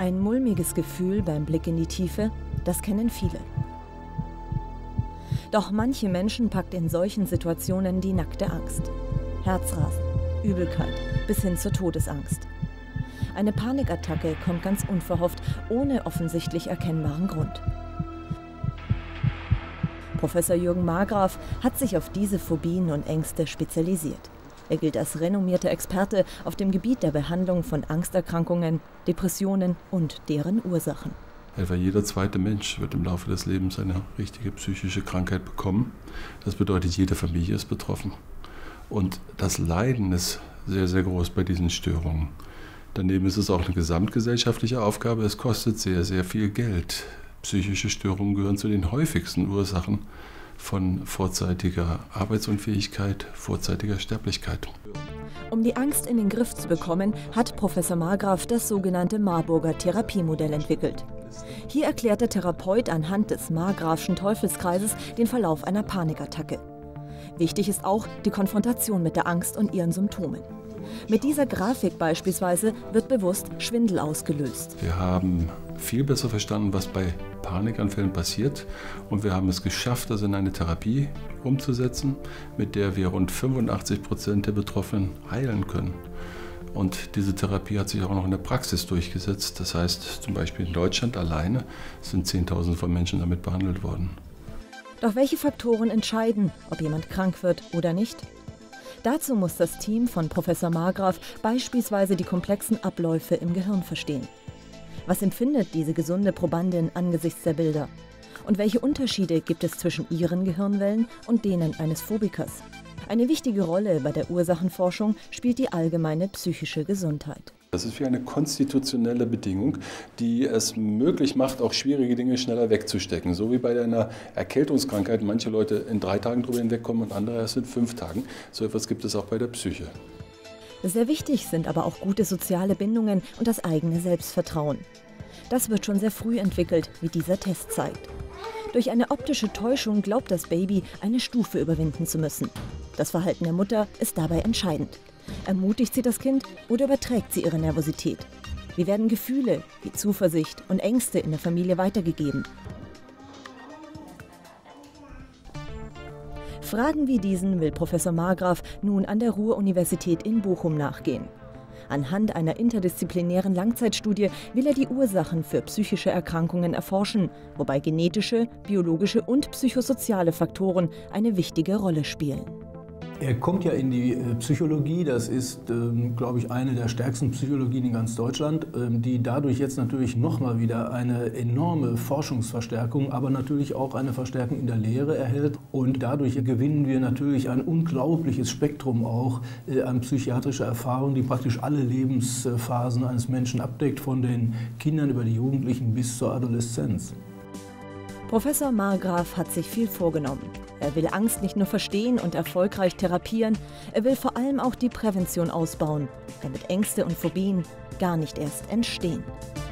Ein mulmiges Gefühl beim Blick in die Tiefe, das kennen viele. Doch manche Menschen packt in solchen Situationen die nackte Angst. Herzrasen, Übelkeit bis hin zur Todesangst. Eine Panikattacke kommt ganz unverhofft, ohne offensichtlich erkennbaren Grund. Professor Jürgen Margraf hat sich auf diese Phobien und Ängste spezialisiert. Er gilt als renommierter Experte auf dem Gebiet der Behandlung von Angsterkrankungen, Depressionen und deren Ursachen. Etwa jeder zweite Mensch wird im Laufe des Lebens eine richtige psychische Krankheit bekommen. Das bedeutet, jede Familie ist betroffen. Und das Leiden ist sehr, sehr groß bei diesen Störungen. Daneben ist es auch eine gesamtgesellschaftliche Aufgabe. Es kostet sehr, sehr viel Geld. Psychische Störungen gehören zu den häufigsten Ursachen von vorzeitiger Arbeitsunfähigkeit, vorzeitiger Sterblichkeit. Um die Angst in den Griff zu bekommen, hat Professor Margraf das sogenannte Marburger Therapiemodell entwickelt. Hier erklärt der Therapeut anhand des Margrafschen Teufelskreises den Verlauf einer Panikattacke. Wichtig ist auch die Konfrontation mit der Angst und ihren Symptomen. Mit dieser Grafik beispielsweise wird bewusst Schwindel ausgelöst. Wir haben viel besser verstanden, was bei Panikanfällen passiert, und wir haben es geschafft, das in eine Therapie umzusetzen, mit der wir rund 85% der Betroffenen heilen können. Und diese Therapie hat sich auch noch in der Praxis durchgesetzt. Das heißt, zum Beispiel in Deutschland alleine sind Zehntausende von Menschen damit behandelt worden. Doch welche Faktoren entscheiden, ob jemand krank wird oder nicht? Dazu muss das Team von Professor Margraf beispielsweise die komplexen Abläufe im Gehirn verstehen. Was empfindet diese gesunde Probandin angesichts der Bilder? Und welche Unterschiede gibt es zwischen ihren Gehirnwellen und denen eines Phobikers? Eine wichtige Rolle bei der Ursachenforschung spielt die allgemeine psychische Gesundheit. Das ist wie eine konstitutionelle Bedingung, die es möglich macht, auch schwierige Dinge schneller wegzustecken. So wie bei einer Erkältungskrankheit manche Leute in 3 Tagen drüber hinwegkommen und andere erst in 5 Tagen. So etwas gibt es auch bei der Psyche. Sehr wichtig sind aber auch gute soziale Bindungen und das eigene Selbstvertrauen. Das wird schon sehr früh entwickelt, wie dieser Test zeigt. Durch eine optische Täuschung glaubt das Baby, eine Stufe überwinden zu müssen. Das Verhalten der Mutter ist dabei entscheidend. Ermutigt sie das Kind oder überträgt sie ihre Nervosität? Wie werden Gefühle wie Zuversicht und Ängste in der Familie weitergegeben? Fragen wie diesen will Professor Margraf nun an der Ruhr-Universität in Bochum nachgehen. Anhand einer interdisziplinären Langzeitstudie will er die Ursachen für psychische Erkrankungen erforschen, wobei genetische, biologische und psychosoziale Faktoren eine wichtige Rolle spielen. Er kommt ja in die Psychologie, das ist, glaube ich, eine der stärksten Psychologien in ganz Deutschland, die dadurch jetzt natürlich nochmal wieder eine enorme Forschungsverstärkung, aber natürlich auch eine Verstärkung in der Lehre erhält. Und dadurch gewinnen wir natürlich ein unglaubliches Spektrum auch an psychiatrischer Erfahrung, die praktisch alle Lebensphasen eines Menschen abdeckt, von den Kindern über die Jugendlichen bis zur Adoleszenz. Professor Margraf hat sich viel vorgenommen. Er will Angst nicht nur verstehen und erfolgreich therapieren, er will vor allem auch die Prävention ausbauen, damit Ängste und Phobien gar nicht erst entstehen.